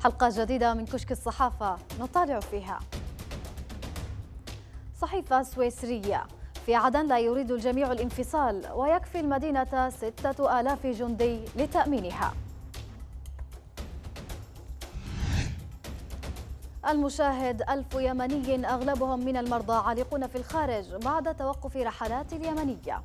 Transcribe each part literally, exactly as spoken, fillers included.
حلقة جديدة من كشك الصحافة نطالع فيها. صحيفة سويسرية: في عدن لا يريد الجميع الانفصال ويكفي المدينة ستة آلاف جندي لتأمينها. المشاهد: ألف يمني أغلبهم من المرضى عالقون في الخارج بعد توقف رحلات اليمنية.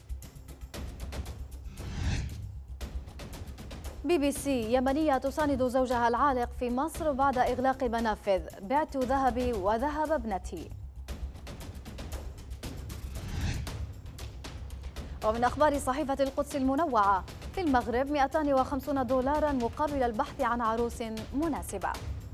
بي بي سي: يمنية تساند زوجها العالق في مصر بعد إغلاق منافذ، بعت ذهبي وذهب ابنتي. ومن أخبار صحيفة القدس المنوعة: في المغرب مئتين وخمسين دولارا مقابل البحث عن عروس مناسبة.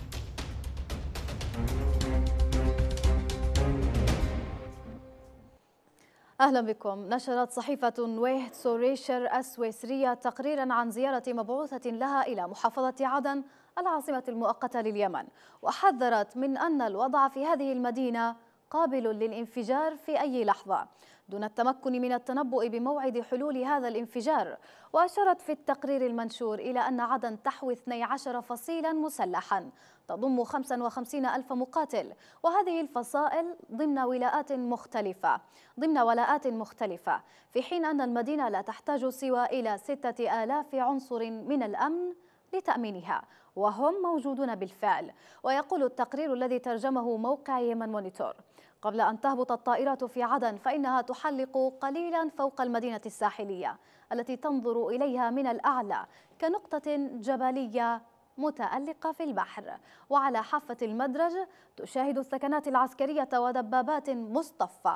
أهلا بكم. نشرت صحيفة ويهت سوريشر السويسرية تقريرا عن زيارة مبعوثة لها إلى محافظة عدن العاصمة المؤقتة لليمن، وحذرت من أن الوضع في هذه المدينة قابل للانفجار في أي لحظة دون التمكن من التنبؤ بموعد حلول هذا الانفجار. وأشارت في التقرير المنشور إلى أن عدن تحوي اثني عشر فصيلا مسلحا تضم خمسة وخمسين ألف مقاتل، وهذه الفصائل ضمن ولاءات مختلفة ضمن ولاءات مختلفة في حين أن المدينة لا تحتاج سوى إلى ستة آلاف عنصر من الأمن لتأمينها، وهم موجودون بالفعل. ويقول التقرير الذي ترجمه موقع يمن مونيتور: قبل أن تهبط الطائرة في عدن فإنها تحلق قليلا فوق المدينة الساحلية التي تنظر إليها من الأعلى كنقطة جبلية متألقة في البحر، وعلى حافة المدرج تشاهد الثكنات العسكرية ودبابات مصطفى.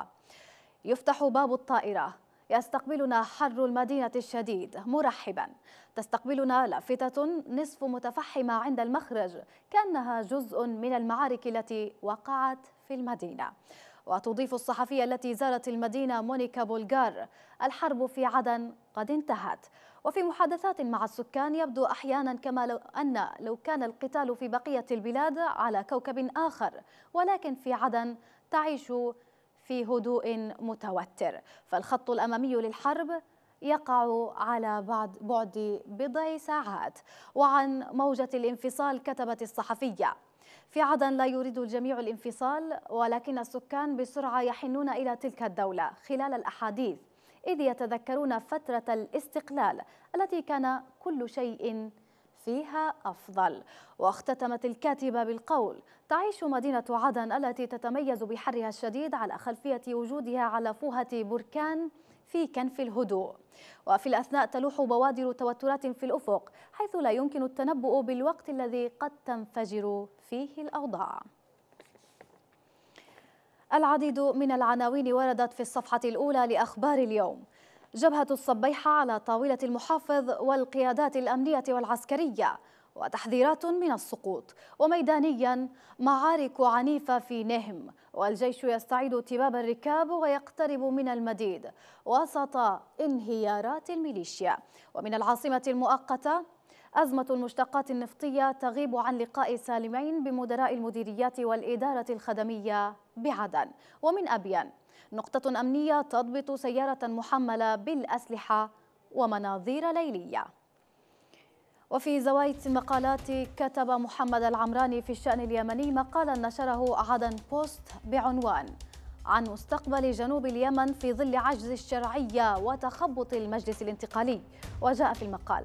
يفتح باب الطائرة، يستقبلنا حر المدينة الشديد مرحبا، تستقبلنا لافتة نصف متفحمة عند المخرج كأنها جزء من المعارك التي وقعت في المدينة. وتضيف الصحفية التي زارت المدينة مونيكا بولغار: الحرب في عدن قد انتهت. وفي محادثات مع السكان يبدو أحيانا كما لو أن لو كان القتال في بقية البلاد على كوكب آخر، ولكن في عدن تعيش في هدوء متوتر، فالخط الأمامي للحرب يقع على بعد بعد بضع ساعات. وعن موجة الانفصال كتبت الصحفية: في عدن لا يريد الجميع الانفصال، ولكن السكان بسرعة يحنون إلى تلك الدولة خلال الأحاديث، إذ يتذكرون فترة الاستقلال التي كان كل شيء فيها أفضل. واختتمت الكاتبة بالقول: تعيش مدينة عدن التي تتميز بحرها الشديد على خلفية وجودها على فوهة بركان في كنف الهدوء، وفي الأثناء تلوح بوادر توترات في الأفق حيث لا يمكن التنبؤ بالوقت الذي قد تنفجر فيه الأوضاع. العديد من العناوين وردت في الصفحة الأولى لأخبار اليوم: جبهة الصبيحة على طاولة المحافظ والقيادات الأمنية والعسكرية وتحذيرات من السقوط. وميدانيا: معارك عنيفة في نهم والجيش يستعيد تباب الركاب ويقترب من المديد وسط انهيارات الميليشيا. ومن العاصمة المؤقتة: أزمة المشتقات النفطية تغيب عن لقاء سالمين بمدراء المديريات والإدارة الخدمية بعدن. ومن أبين: نقطة أمنية تضبط سيارة محملة بالأسلحة ومناظير ليلية. وفي زوايا المقالات كتب محمد العمراني في الشأن اليمني مقالا نشره عدن بوست بعنوان: عن مستقبل جنوب اليمن في ظل عجز الشرعية وتخبط المجلس الانتقالي. وجاء في المقال: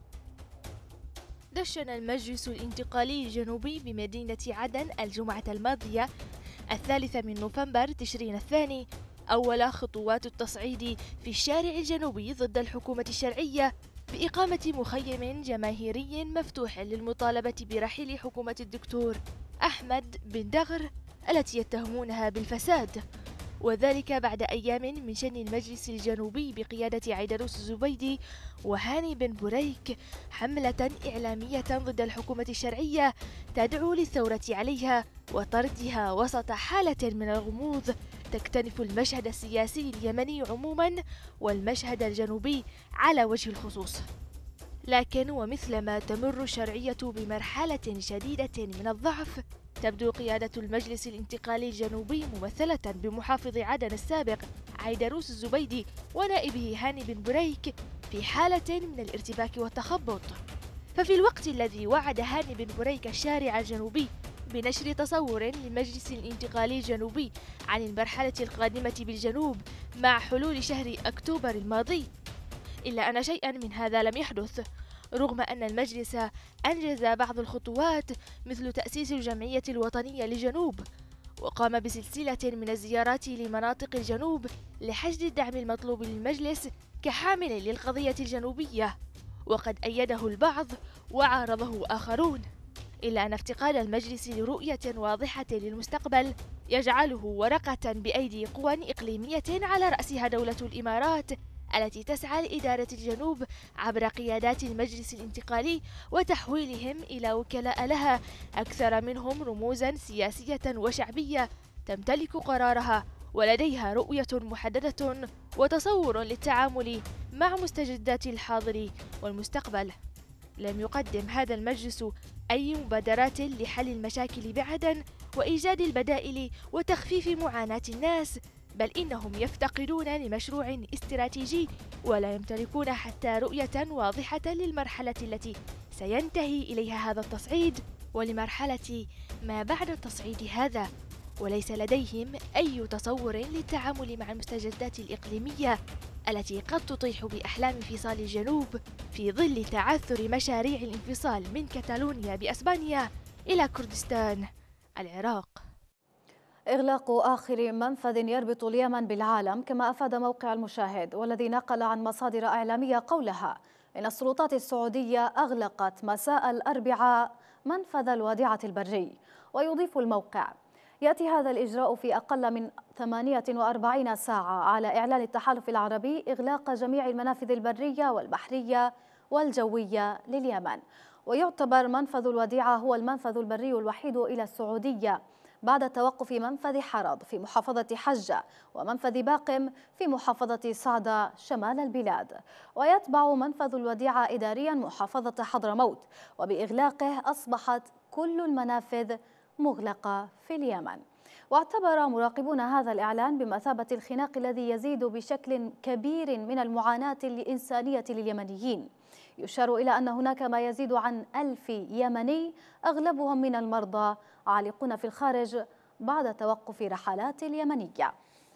دشن المجلس الانتقالي الجنوبي بمدينة عدن الجمعة الماضية الثالثة من نوفمبر تشرين الثاني أول خطوات التصعيد في الشارع الجنوبي ضد الحكومة الشرعية بإقامة مخيم جماهيري مفتوح للمطالبة برحيل حكومة الدكتور أحمد بن دغر التي يتهمونها بالفساد، وذلك بعد أيام من شن المجلس الجنوبي بقيادة عيدروس الزبيدي وهاني بن بريك حملة إعلامية ضد الحكومة الشرعية تدعو للثورة عليها وطردها وسط حالة من الغموض تكتنف المشهد السياسي اليمني عموما والمشهد الجنوبي على وجه الخصوص. لكن ومثلما تمر الشرعية بمرحلة شديدة من الضعف، تبدو قيادة المجلس الانتقالي الجنوبي ممثلة بمحافظ عدن السابق عيدروس الزبيدي ونائبه هاني بن بريك في حالة من الارتباك والتخبط. ففي الوقت الذي وعد هاني بن بريك الشارع الجنوبي بنشر تصور للمجلس الانتقالي الجنوبي عن المرحلة القادمة بالجنوب مع حلول شهر أكتوبر الماضي، إلا أن شيئا من هذا لم يحدث، رغم أن المجلس أنجز بعض الخطوات مثل تأسيس الجمعية الوطنية للجنوب، وقام بسلسلة من الزيارات لمناطق الجنوب لحشد الدعم المطلوب للمجلس كحامل للقضية الجنوبية، وقد أيده البعض وعارضه آخرون، إلا أن افتقاد المجلس لرؤية واضحة للمستقبل يجعله ورقة بأيدي قوى إقليمية على رأسها دولة الإمارات التي تسعى لإدارة الجنوب عبر قيادات المجلس الانتقالي وتحويلهم إلى وكلاء لها أكثر منهم رموزا سياسية وشعبية تمتلك قرارها ولديها رؤية محددة وتصور للتعامل مع مستجدات الحاضر والمستقبل. لم يقدم هذا المجلس أي مبادرات لحل المشاكل بعدن وإيجاد البدائل وتخفيف معاناة الناس، بل إنهم يفتقدون لمشروع استراتيجي ولا يمتلكون حتى رؤية واضحة للمرحلة التي سينتهي إليها هذا التصعيد ولمرحلة ما بعد التصعيد هذا، وليس لديهم أي تصور للتعامل مع المستجدات الإقليمية التي قد تطيح بأحلام انفصال الجنوب في ظل تعثر مشاريع الانفصال من كتالونيا بأسبانيا إلى كردستان العراق. إغلاق آخر منفذ يربط اليمن بالعالم، كما أفاد موقع المشاهد والذي نقل عن مصادر إعلامية قولها إن السلطات السعودية أغلقت مساء الأربعاء منفذ الوديعة البري. ويضيف الموقع: يأتي هذا الإجراء في أقل من ثمانية وأربعين ساعة على إعلان التحالف العربي إغلاق جميع المنافذ البرية والبحرية والجوية لليمن. ويعتبر منفذ الوديعة هو المنفذ البري الوحيد إلى السعودية بعد توقف منفذ حرض في محافظة حجة ومنفذ باقم في محافظة صعدة شمال البلاد. ويتبع منفذ الوديعة إداريا محافظة حضرموت، وبإغلاقه أصبحت كل المنافذ مغلقة في اليمن. واعتبر مراقبون هذا الإعلان بمثابة الخناق الذي يزيد بشكل كبير من المعاناة الإنسانية لليمنيين. يشار إلى أن هناك ما يزيد عن ألف يمني أغلبهم من المرضى عالقون في الخارج بعد توقف رحلات اليمنية.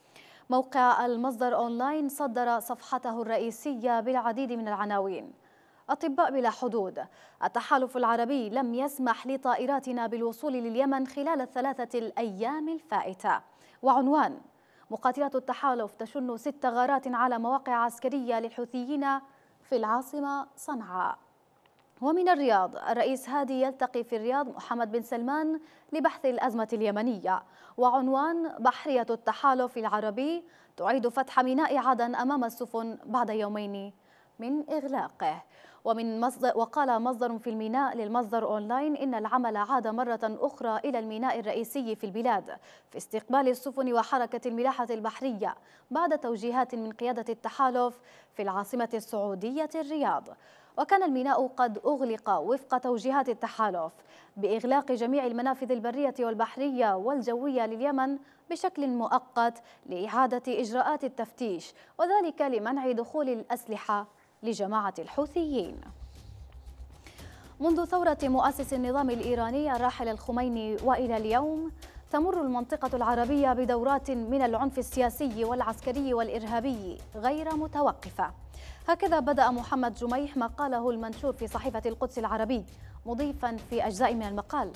موقع المصدر أونلاين صدر صفحته الرئيسية بالعديد من العناوين: أطباء بلا حدود، التحالف العربي لم يسمح لطائراتنا بالوصول لليمن خلال الثلاثة الأيام الفائتة. وعنوان: مقاتلات التحالف تشن ست غارات على مواقع عسكرية للحوثيين في العاصمة صنعاء. ومن الرياض، الرئيس هادي يلتقي في الرياض محمد بن سلمان لبحث الأزمة اليمنية. وعنوان: بحرية التحالف العربي تعيد فتح ميناء عدن أمام السفن بعد يومين من إغلاقه. ومن مصدر وقال مصدر في الميناء للمصدر أونلاين إن العمل عاد مرة أخرى إلى الميناء الرئيسي في البلاد في استقبال السفن وحركة الملاحة البحرية بعد توجيهات من قيادة التحالف في العاصمة السعودية الرياض. وكان الميناء قد أغلق وفق توجيهات التحالف بإغلاق جميع المنافذ البرية والبحرية والجوية لليمن بشكل مؤقت لإعادة إجراءات التفتيش، وذلك لمنع دخول الأسلحة لجماعة الحوثيين. منذ ثورة مؤسس النظام الإيراني الراحل الخميني وإلى اليوم، تمر المنطقة العربية بدورات من العنف السياسي والعسكري والإرهابي غير متوقفة. هكذا بدأ محمد جميح مقاله المنشور في صحيفة القدس العربي، مضيفا في أجزاء من المقال: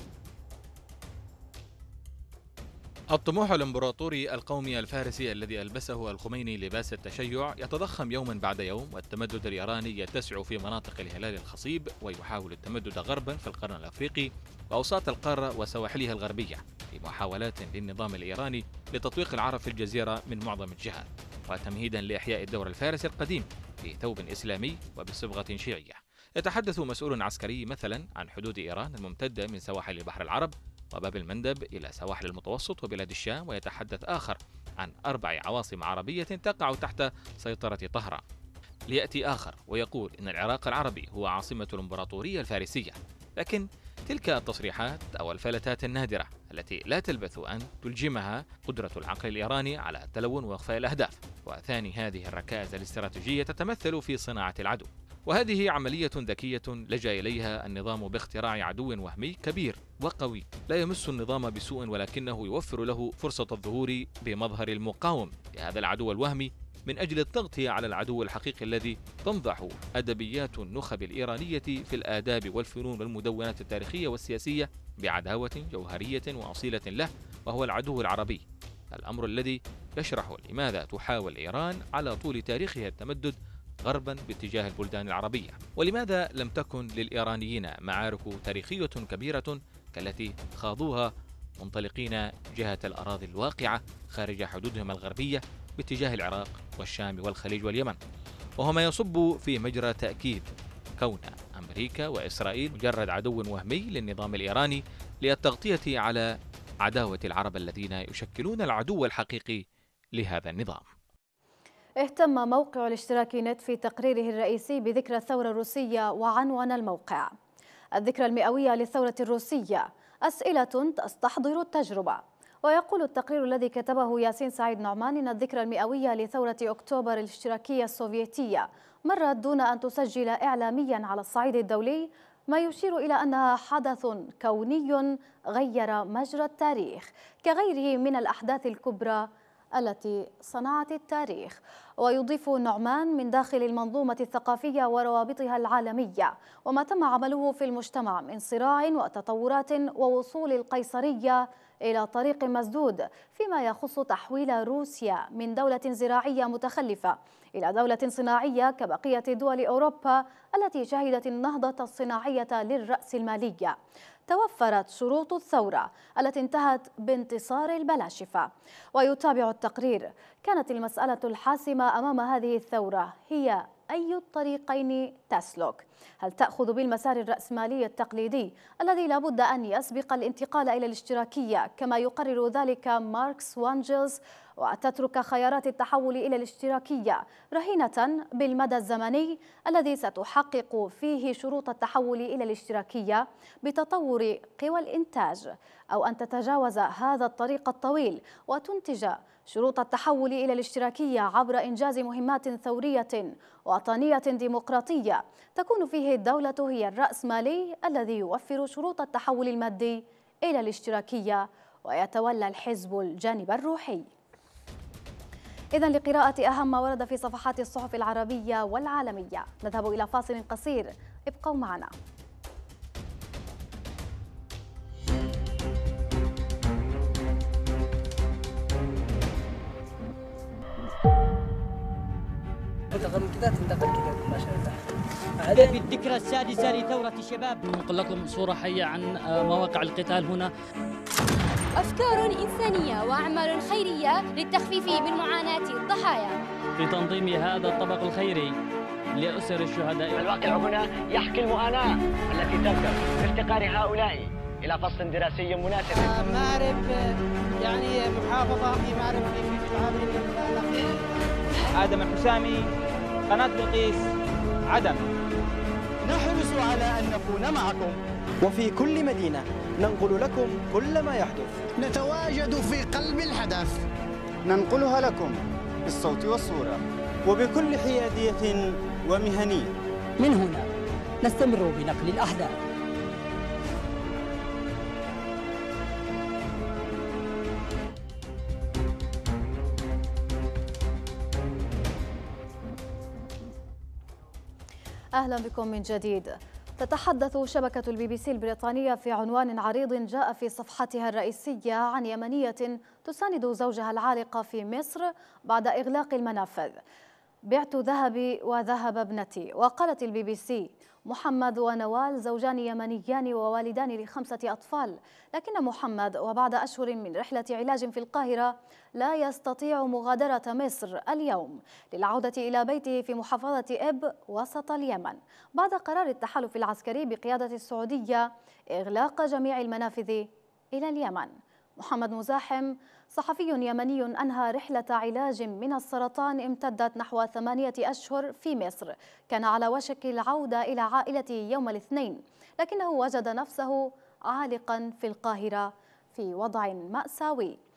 الطموح الإمبراطوري القومي الفارسي الذي ألبسه الخميني لباس التشيع يتضخم يوما بعد يوم، والتمدد الإيراني يتسع في مناطق الهلال الخصيب ويحاول التمدد غربا في القرن الأفريقي وأوساط القارة وسواحلها الغربية في محاولات للنظام الإيراني لتطويق العرب في الجزيرة من معظم الجهات، وتمهيدا لإحياء الدور الفارسي القديم في ثوب إسلامي وبصبغة شيعية. يتحدث مسؤول عسكري مثلا عن حدود إيران الممتدة من سواحل بحر العرب وباب المندب إلى سواحل المتوسط وبلاد الشام، ويتحدث آخر عن أربع عواصم عربية تقع تحت سيطرة طهران. ليأتي آخر ويقول إن العراق العربي هو عاصمة الإمبراطورية الفارسية، لكن تلك التصريحات أو الفلتات النادرة التي لا تلبث أن تلجمها قدرة العقل الإيراني على التلون وإخفاء الأهداف. وثاني هذه الركائز الاستراتيجية تتمثل في صناعة العدو، وهذه عملية ذكية لجأ إليها النظام باختراع عدو وهمي كبير وقوي لا يمس النظام بسوء، ولكنه يوفر له فرصة الظهور بمظهر المقاوم لهذا العدو الوهمي من أجل التغطية على العدو الحقيقي الذي تنضح أدبيات النخب الإيرانية في الآداب والفنون والمدونات التاريخية والسياسية بعداوة جوهرية وأصيلة له، وهو العدو العربي. الأمر الذي يشرح لماذا تحاول إيران على طول تاريخها التمدد غربا باتجاه البلدان العربية، ولماذا لم تكن للإيرانيين معارك تاريخية كبيرة كالتي خاضوها منطلقين جهة الأراضي الواقعة خارج حدودهم الغربية باتجاه العراق والشام والخليج واليمن، وهو ما يصب في مجرى تأكيد كون أمريكا وإسرائيل مجرد عدو وهمي للنظام الإيراني للتغطية على عداوة العرب الذين يشكلون العدو الحقيقي لهذا النظام. اهتم موقع الاشتراك نت في تقريره الرئيسي بذكرى الثورة الروسية وعنوان الموقع: الذكرى المئوية للثورة الروسية، أسئلة تستحضر التجربة. ويقول التقرير الذي كتبه ياسين سعيد نعمان إن الذكرى المئوية لثورة أكتوبر الاشتراكية السوفيتية مرت دون أن تسجل إعلاميا على الصعيد الدولي، ما يشير إلى أنها حدث كوني غير مجرى التاريخ كغيره من الأحداث الكبرى التي صنعت التاريخ. ويضيف نعمان من داخل المنظومة الثقافية وروابطها العالمية وما تم عمله في المجتمع من صراع وتطورات ووصول القيصرية إلى طريق مسدود فيما يخص تحويل روسيا من دولة زراعية متخلفة إلى دولة صناعية كبقية دول أوروبا التي شهدت النهضة الصناعية للرأسمالية. توفرت شروط الثورة التي انتهت بانتصار البلاشفة. ويتابع التقرير: كانت المسألة الحاسمة أمام هذه الثورة هي أي الطريقين تسلك؟ هل تأخذ بالمسار الرأسمالي التقليدي الذي لا بد أن يسبق الانتقال إلى الاشتراكية كما يقرر ذلك ماركس وانجلز، وتترك خيارات التحول إلى الاشتراكية رهينة بالمدى الزمني الذي ستحقق فيه شروط التحول إلى الاشتراكية بتطور قوى الإنتاج، أو أن تتجاوز هذا الطريق الطويل وتنتج شروط التحول إلى الاشتراكية عبر إنجاز مهمات ثورية وطنية ديمقراطية تكون فيه الدولة هي الرأسمالي الذي يوفر شروط التحول المادي إلى الاشتراكية ويتولى الحزب الجانب الروحي. إذن لقراءة أهم ما ورد في صفحات الصحف العربية والعالمية نذهب إلى فاصل قصير، ابقوا معنا. تنتقل كذا تنتقل كذا ما شاء الله. هذا في الذكرى السادسة لثورة الشباب. ننقل لكم صورة حية عن مواقع القتال هنا. أفكار إنسانية وأعمال خيرية للتخفيف من معاناة الضحايا. في تنظيم هذا الطبق الخيري لأسر الشهداء. الواقع هنا يحكي المعاناة التي تبدأ بافتقار هؤلاء إلى فصل دراسي مناسب. مأرب يعني محافظة في مأرب في تعامل. آدم الحسامي، قناة بلقيس، عدن. نحرص على أن نكون معكم وفي كل مدينة ننقل لكم كل ما يحدث. نتواجد في قلب الحدث، ننقلها لكم بالصوت والصورة وبكل حيادية ومهنية. من هنا نستمر بنقل الأحداث. أهلا بكم من جديد. تتحدث شبكة البي بي سي البريطانية في عنوان عريض جاء في صفحتها الرئيسية عن يمنية تساند زوجها العالق في مصر بعد إغلاق المنافذ. بعت ذهبي وذهب ابنتي. وقالت البي بي سي: محمد ونوال زوجان يمنيان ووالدان لخمسة أطفال، لكن محمد وبعد أشهر من رحلة علاج في القاهرة لا يستطيع مغادرة مصر اليوم للعودة إلى بيته في محافظة إب وسط اليمن بعد قرار التحالف العسكري بقيادة السعودية إغلاق جميع المنافذ إلى اليمن. محمد مزاحم صحفي يمني أنهى رحلة علاج من السرطان امتدت نحو ثمانية أشهر في مصر، كان على وشك العودة إلى عائلته يوم الاثنين، لكنه وجد نفسه عالقا في القاهرة في وضع مأساوي.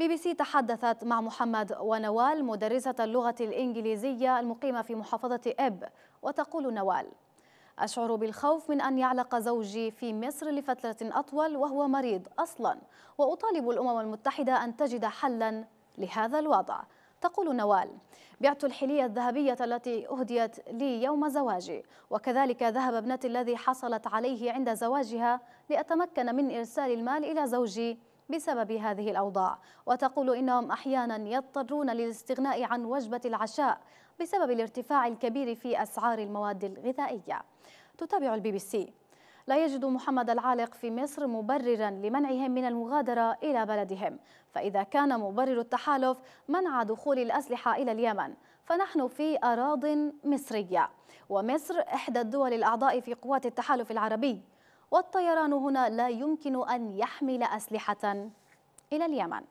بي بي سي تحدثت مع محمد ونوال مدرسة اللغة الإنجليزية المقيمة في محافظة إب، وتقول نوال: أشعر بالخوف من أن يعلق زوجي في مصر لفترة أطول وهو مريض أصلا، وأطالب الأمم المتحدة أن تجد حلا لهذا الوضع. تقول نوال: بعت الحلية الذهبية التي أهديت لي يوم زواجي، وكذلك ذهب ابنتي الذي حصلت عليه عند زواجها لأتمكن من إرسال المال إلى زوجي بسبب هذه الأوضاع. وتقول إنهم أحيانا يضطرون للاستغناء عن وجبة العشاء بسبب الارتفاع الكبير في أسعار المواد الغذائية. تتابع البي بي سي: لا يجد محمد العالق في مصر مبررا لمنعهم من المغادرة إلى بلدهم، فإذا كان مبرر التحالف منع دخول الأسلحة إلى اليمن فنحن في أراضٍ مصرية، ومصر إحدى الدول الأعضاء في قوات التحالف العربي، والطيران هنا لا يمكن أن يحمل أسلحة إلى اليمن.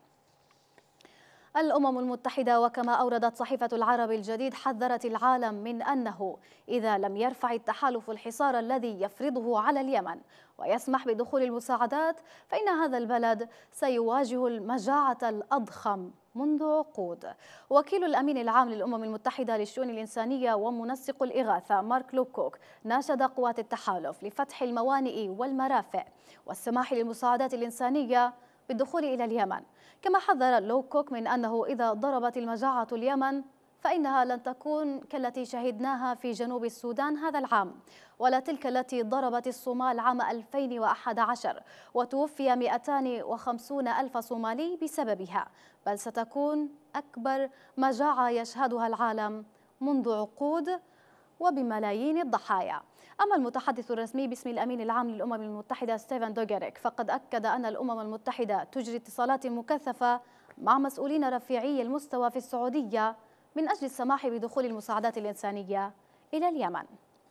الأمم المتحدة وكما أوردت صحيفة العرب الجديد حذرت العالم من أنه إذا لم يرفع التحالف الحصار الذي يفرضه على اليمن ويسمح بدخول المساعدات فإن هذا البلد سيواجه المجاعة الأضخم منذ عقود. وكيل الأمين العام للأمم المتحدة للشؤون الإنسانية ومنسق الإغاثة مارك لوكوك ناشد قوات التحالف لفتح الموانئ والمرافق والسماح للمساعدات الإنسانية بالدخول إلى اليمن. كما حذر لوكوك من أنه إذا ضربت المجاعة اليمن فإنها لن تكون كالتي شهدناها في جنوب السودان هذا العام، ولا تلك التي ضربت الصومال عام ألفين وأحد عشر وتوفي مئتين وخمسين ألف صومالي بسببها، بل ستكون أكبر مجاعة يشهدها العالم منذ عقود وبملايين الضحايا. أما المتحدث الرسمي باسم الأمين العام للأمم المتحدة ستيفن دوغيريك فقد أكد أن الأمم المتحدة تجري اتصالات مكثفة مع مسؤولين رفيعي المستوى في السعودية من أجل السماح بدخول المساعدات الإنسانية إلى اليمن.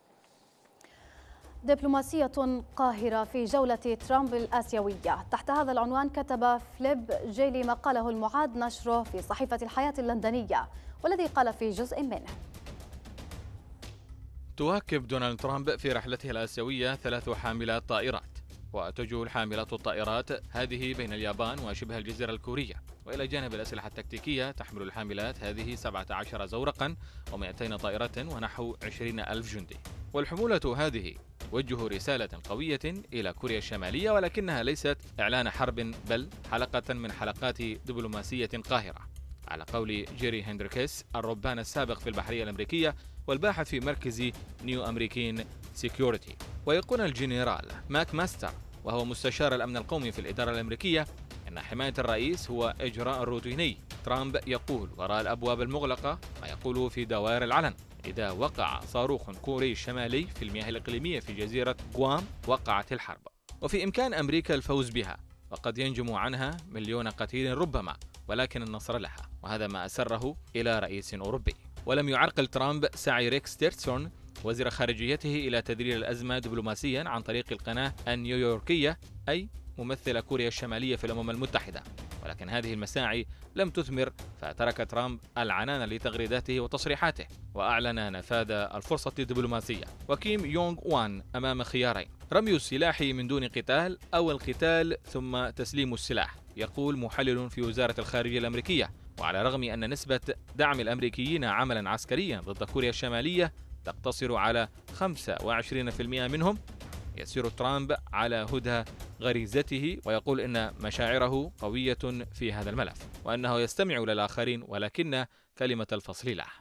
دبلوماسية قاهرة في جولة ترامب الآسيوية. تحت هذا العنوان كتب فليب جيلي مقاله المعاد نشره في صحيفة الحياة اللندنية، والذي قال في جزء منه: تواكب دونالد ترامب في رحلته الآسيوية ثلاث حاملات طائرات، وتجول حاملات الطائرات هذه بين اليابان وشبه الجزيرة الكورية، وإلى جانب الأسلحة التكتيكية تحمل الحاملات هذه سبعة عشر زورقا ومئتين طائرة ونحو عشرين ألف جندي. والحمولة هذه توجه رسالة قوية إلى كوريا الشمالية، ولكنها ليست إعلان حرب بل حلقة من حلقات دبلوماسية قاهرة، على قول جيري هندريكس الربان السابق في البحرية الأمريكية والباحث في مركز نيو أمريكين سيكيورتي. ويقول الجنرال ماك ماستر وهو مستشار الأمن القومي في الإدارة الأمريكية إن حماية الرئيس هو إجراء روتيني. ترامب يقول وراء الأبواب المغلقة ما يقوله في دوائر العلن: إذا وقع صاروخ كوري شمالي في المياه الإقليمية في جزيرة غوام وقعت الحرب، وفي إمكان أمريكا الفوز بها، وقد ينجم عنها مليون قتيل ربما، ولكن النصر لها. وهذا ما أسره إلى رئيس أوروبي. ولم يعرقل ترامب سعي ريكس تيرسون وزير خارجيته إلى تدرير الأزمة دبلوماسيا عن طريق القناة النيويوركية، أي ممثل كوريا الشمالية في الأمم المتحدة، ولكن هذه المساعي لم تثمر، فترك ترامب العنان لتغريداته وتصريحاته وأعلن نفاذ الفرصة الدبلوماسية. وكيم يونغ وان أمام خيارين: رمي السلاح من دون قتال أو القتال ثم تسليم السلاح، يقول محلل في وزارة الخارجية الأمريكية. وعلى الرغم أن نسبة دعم الأمريكيين عملا عسكريا ضد كوريا الشمالية تقتصر على خمسة وعشرين بالمئة منهم، يسير ترامب على هدى غريزته ويقول إن مشاعره قوية في هذا الملف وأنه يستمع للآخرين، ولكن كلمة الفصل له.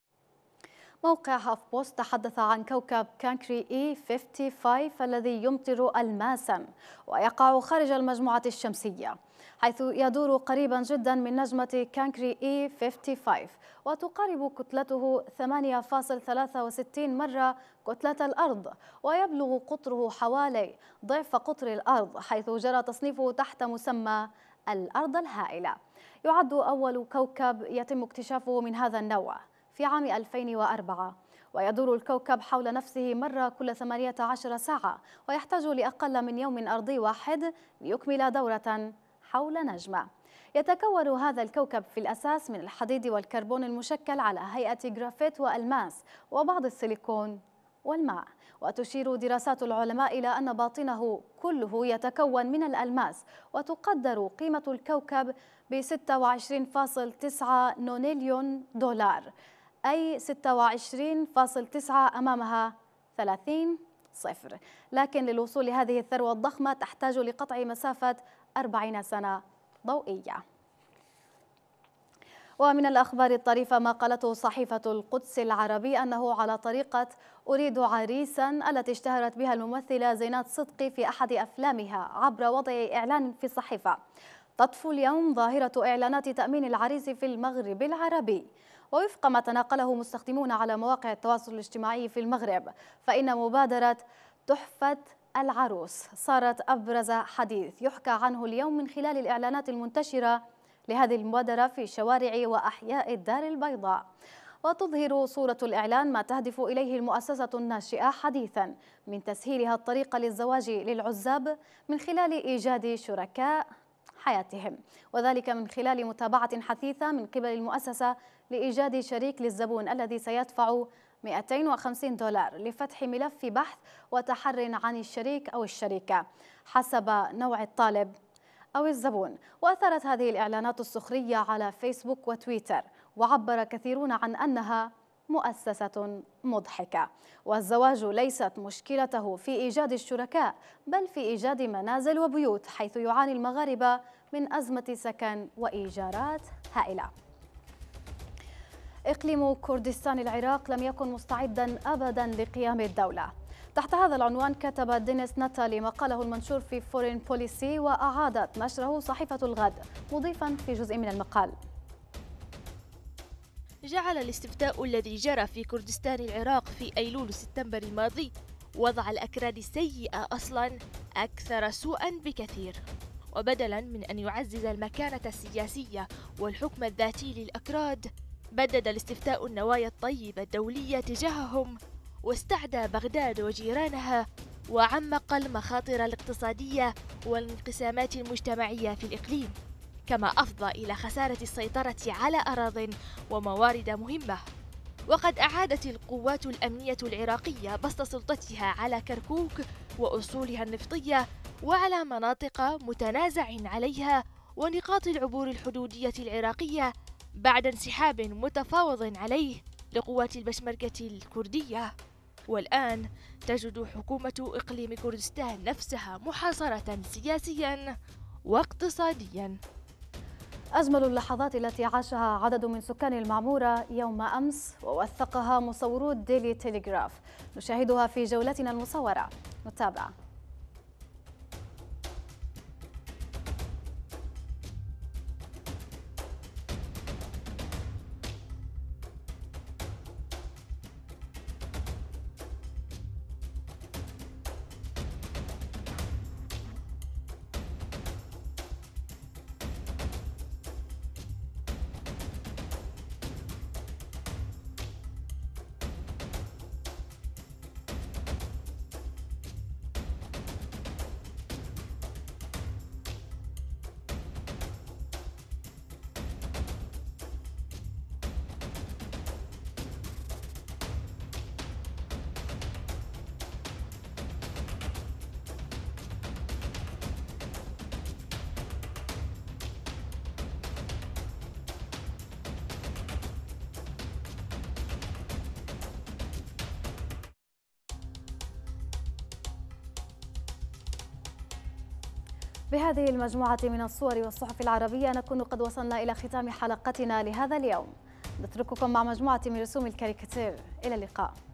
موقع هاف بوست تحدث عن كوكب كانكري إي خمسة وخمسين الذي يمطر ألماسا ويقع خارج المجموعة الشمسية، حيث يدور قريبا جدا من نجمة كانكري إي خمسة وخمسين، وتقارب كتلته ثمانية فاصلة ثلاثة وستين مرة كتلة الأرض، ويبلغ قطره حوالي ضعف قطر الأرض، حيث جرى تصنيفه تحت مسمى الأرض الهائلة. يعد أول كوكب يتم اكتشافه من هذا النوع في عام ألفين وأربعة، ويدور الكوكب حول نفسه مرة كل ثمانية عشر ساعة، ويحتاج لأقل من يوم أرضي واحد ليكمل دورة حول نجمة. يتكون هذا الكوكب في الأساس من الحديد والكربون المشكل على هيئة جرافيت وألماس وبعض السيليكون والماء. وتشير دراسات العلماء إلى أن باطنه كله يتكون من الألماس، وتقدر قيمة الكوكب ب ستة وعشرين فاصلة تسعة نونيليون دولار، أي ستة وعشرين فاصلة تسعة أمامها ثلاثين صفر. لكن للوصول لهذه الثروة الضخمة تحتاج لقطع مسافة أربعين سنة ضوئية. ومن الأخبار الطريفة ما قالته صحيفة القدس العربي أنه على طريقة أريد عريسا التي اشتهرت بها الممثلة زينات صدقي في أحد أفلامها عبر وضع إعلان في الصحيفة. تطفو اليوم ظاهرة إعلانات تأمين العريس في المغرب العربي. ووفق ما تناقله مستخدمون على مواقع التواصل الاجتماعي في المغرب، فإن مبادرة تحفة العروس صارت أبرز حديث يحكى عنه اليوم من خلال الإعلانات المنتشرة لهذه المبادرة في شوارع وأحياء الدار البيضاء. وتظهر صورة الإعلان ما تهدف إليه المؤسسة الناشئة حديثا من تسهيلها الطريق للزواج للعزاب من خلال إيجاد شركاء حياتهم، وذلك من خلال متابعة حثيثة من قبل المؤسسة لإيجاد شريك للزبون الذي سيدفع مئتين وخمسين دولار لفتح ملف بحث وتحرٍ عن الشريك أو الشريكة حسب نوع الطالب أو الزبون. وأثرت هذه الإعلانات السخرية على فيسبوك وتويتر، وعبر كثيرون عن أنها مؤسسة مضحكة. والزواج ليست مشكلته في إيجاد الشركاء، بل في إيجاد منازل وبيوت، حيث يعاني المغاربة من أزمة سكن وإيجارات هائلة. إقليم كردستان العراق لم يكن مستعدا أبدا لقيام الدولة. تحت هذا العنوان كتب دينيس ناتالي مقاله المنشور في فورين بوليسي، وأعادت نشره صحيفة الغد مضيفا في جزء من المقال: جعل الاستفتاء الذي جرى في كردستان العراق في أيلول سبتمبر الماضي وضع الأكراد السيئة أصلا أكثر سوءا بكثير. وبدلا من أن يعزز المكانة السياسية والحكم الذاتي للأكراد، بدد الاستفتاء النوايا الطيبة الدولية تجاههم، واستعدى بغداد وجيرانها، وعمق المخاطر الاقتصادية والانقسامات المجتمعية في الإقليم، كما أفضى إلى خسارة السيطرة على أراضٍ وموارد مهمة. وقد أعادت القوات الأمنية العراقية بسط سلطتها على كركوك وأصولها النفطية وعلى مناطق متنازع عليها ونقاط العبور الحدودية العراقية بعد انسحاب متفاوض عليه لقوات البشمركة الكردية. والآن تجد حكومة إقليم كردستان نفسها محاصرة سياسيا واقتصاديا. أجمل اللحظات التي عاشها عدد من سكان المعمورة يوم أمس، ووثقها مصورو ديلي تيليغراف، نشاهدها في جولتنا المصورة. نتابع. بهذه المجموعة من الصور والصحف العربية نكون قد وصلنا إلى ختام حلقتنا لهذا اليوم. نترككم مع مجموعة من رسوم الكاريكاتير. إلى اللقاء.